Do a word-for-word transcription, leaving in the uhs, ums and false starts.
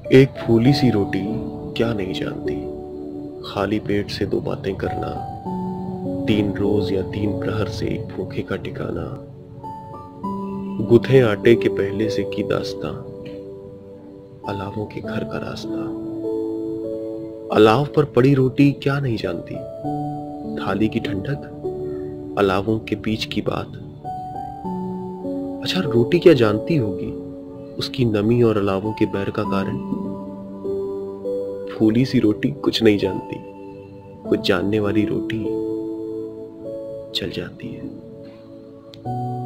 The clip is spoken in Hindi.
एक फूली सी रोटी क्या नहीं जानती, खाली पेट से दो बातें करना, तीन रोज या तीन प्रहर से एक भूखे का ठिकाना, गुथे आटे के पहले से की दास्तां, अलावों के घर का रास्ता। अलाव पर पड़ी रोटी क्या नहीं जानती, थाली की ठंडक, अलावों के बीच की बात। अच्छा, रोटी क्या जानती होगी उसकी नमी और अलावों के बैर का कारण? फूली सी रोटी कुछ नहीं जानती, कुछ जानने वाली रोटी चल जाती है।